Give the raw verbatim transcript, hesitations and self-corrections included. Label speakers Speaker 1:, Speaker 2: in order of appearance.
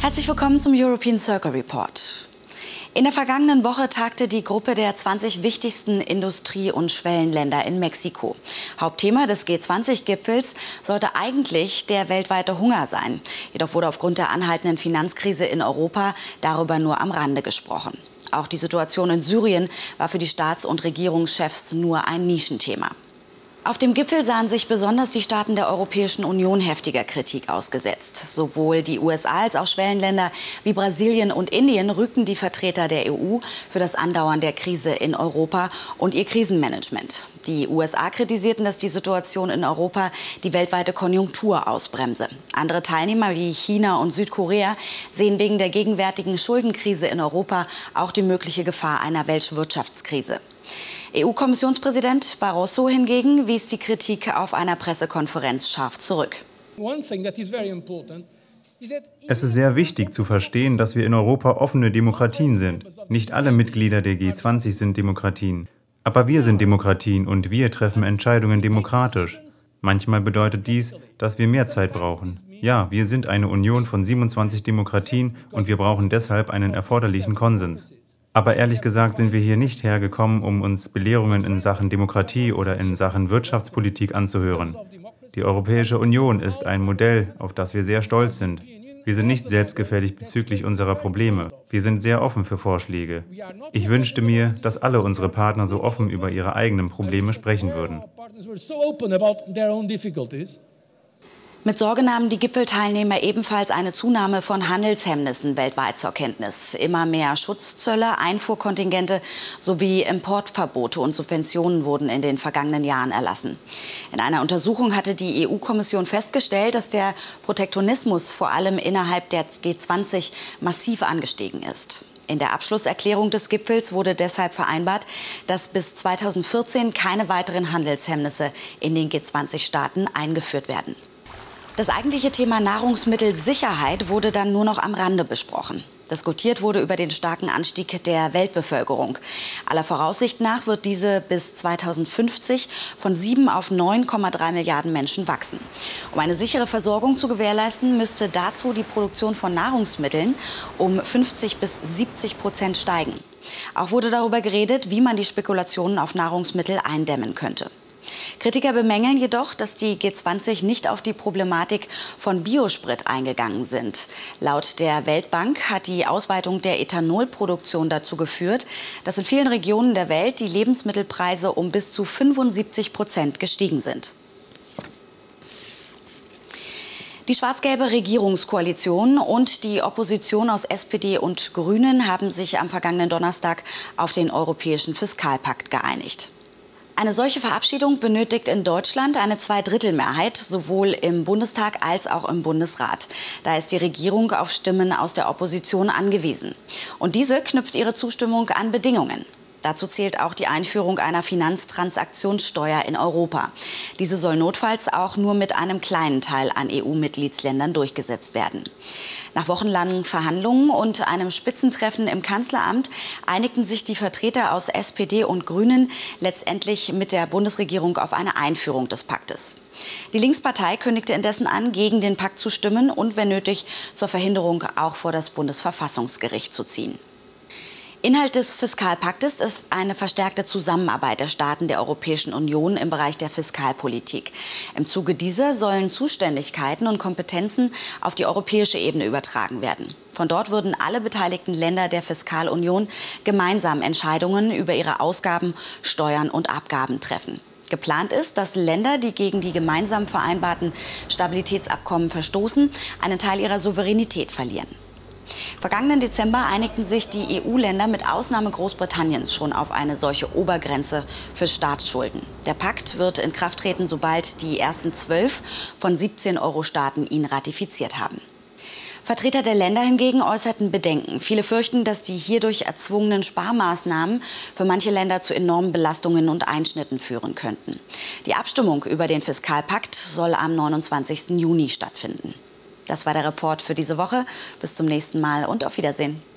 Speaker 1: Herzlich willkommen zum European Circle Report. In der vergangenen Woche tagte die Gruppe der zwanzig wichtigsten Industrie- und Schwellenländer in Mexiko. Hauptthema des G zwanzig Gipfels sollte eigentlich der weltweite Hunger sein. Jedoch wurde aufgrund der anhaltenden Finanzkrise in Europa darüber nur am Rande gesprochen. Auch die Situation in Syrien war für die Staats- und Regierungschefs nur ein Nischenthema. Auf dem Gipfel sahen sich besonders die Staaten der Europäischen Union heftiger Kritik ausgesetzt. Sowohl die U S A als auch Schwellenländer wie Brasilien und Indien rügten die Vertreter der E U für das Andauern der Krise in Europa und ihr Krisenmanagement. Die U S A kritisierten, dass die Situation in Europa die weltweite Konjunktur ausbremse. Andere Teilnehmer wie China und Südkorea sehen wegen der gegenwärtigen Schuldenkrise in Europa auch die mögliche Gefahr einer Weltwirtschaftskrise. E U-Kommissionspräsident Barroso hingegen wies die Kritik auf einer Pressekonferenz scharf zurück.
Speaker 2: Es ist sehr wichtig zu verstehen, dass wir in Europa offene Demokratien sind. Nicht alle Mitglieder der G zwanzig sind Demokratien. Aber wir sind Demokratien und wir treffen Entscheidungen demokratisch. Manchmal bedeutet dies, dass wir mehr Zeit brauchen. Ja, wir sind eine Union von siebenundzwanzig Demokratien und wir brauchen deshalb einen erforderlichen Konsens. Aber ehrlich gesagt sind wir hier nicht hergekommen, um uns Belehrungen in Sachen Demokratie oder in Sachen Wirtschaftspolitik anzuhören. Die Europäische Union ist ein Modell, auf das wir sehr stolz sind. Wir sind nicht selbstgefällig bezüglich unserer Probleme. Wir sind sehr offen für Vorschläge. Ich wünschte mir, dass alle unsere Partner so offen über ihre eigenen Probleme sprechen würden.
Speaker 1: Mit Sorge nahmen die Gipfelteilnehmer ebenfalls eine Zunahme von Handelshemmnissen weltweit zur Kenntnis. Immer mehr Schutzzölle, Einfuhrkontingente sowie Importverbote und Subventionen wurden in den vergangenen Jahren erlassen. In einer Untersuchung hatte die E U-Kommission festgestellt, dass der Protektionismus vor allem innerhalb der G zwanzig massiv angestiegen ist. In der Abschlusserklärung des Gipfels wurde deshalb vereinbart, dass bis zweitausendvierzehn keine weiteren Handelshemmnisse in den G zwanzig Staaten eingeführt werden. Das eigentliche Thema Nahrungsmittelsicherheit wurde dann nur noch am Rande besprochen. Diskutiert wurde über den starken Anstieg der Weltbevölkerung. Aller Voraussicht nach wird diese bis zweitausendfünfzig von sieben auf neun Komma drei Milliarden Menschen wachsen. Um eine sichere Versorgung zu gewährleisten, müsste dazu die Produktion von Nahrungsmitteln um fünfzig bis siebzig Prozent steigen. Auch wurde darüber geredet, wie man die Spekulationen auf Nahrungsmittel eindämmen könnte. Kritiker bemängeln jedoch, dass die G zwanzig nicht auf die Problematik von Biosprit eingegangen sind. Laut der Weltbank hat die Ausweitung der Ethanolproduktion dazu geführt, dass in vielen Regionen der Welt die Lebensmittelpreise um bis zu fünfundsiebzig Prozent gestiegen sind. Die schwarz-gelbe Regierungskoalition und die Opposition aus S P D und Grünen haben sich am vergangenen Donnerstag auf den Europäischen Fiskalpakt geeinigt. Eine solche Verabschiedung benötigt in Deutschland eine Zweidrittelmehrheit, sowohl im Bundestag als auch im Bundesrat. Da ist die Regierung auf Stimmen aus der Opposition angewiesen. Und diese knüpft ihre Zustimmung an Bedingungen. Dazu zählt auch die Einführung einer Finanztransaktionssteuer in Europa. Diese soll notfalls auch nur mit einem kleinen Teil an E U-Mitgliedsländern durchgesetzt werden. Nach wochenlangen Verhandlungen und einem Spitzentreffen im Kanzleramt einigten sich die Vertreter aus S P D und Grünen letztendlich mit der Bundesregierung auf eine Einführung des Paktes. Die Linkspartei kündigte indessen an, gegen den Pakt zu stimmen und, wenn nötig, zur Verhinderung auch vor das Bundesverfassungsgericht zu ziehen. Inhalt des Fiskalpaktes ist eine verstärkte Zusammenarbeit der Staaten der Europäischen Union im Bereich der Fiskalpolitik. Im Zuge dieser sollen Zuständigkeiten und Kompetenzen auf die europäische Ebene übertragen werden. Von dort würden alle beteiligten Länder der Fiskalunion gemeinsam Entscheidungen über ihre Ausgaben, Steuern und Abgaben treffen. Geplant ist, dass Länder, die gegen die gemeinsam vereinbarten Stabilitätsabkommen verstoßen, einen Teil ihrer Souveränität verlieren. Vergangenen Dezember einigten sich die E U-Länder mit Ausnahme Großbritanniens schon auf eine solche Obergrenze für Staatsschulden. Der Pakt wird in Kraft treten, sobald die ersten zwölf von siebzehn Euro-Staaten ihn ratifiziert haben. Vertreter der Länder hingegen äußerten Bedenken. Viele fürchten, dass die hierdurch erzwungenen Sparmaßnahmen für manche Länder zu enormen Belastungen und Einschnitten führen könnten. Die Abstimmung über den Fiskalpakt soll am neunundzwanzigsten Juni stattfinden. Das war der Report für diese Woche. Bis zum nächsten Mal und auf Wiedersehen.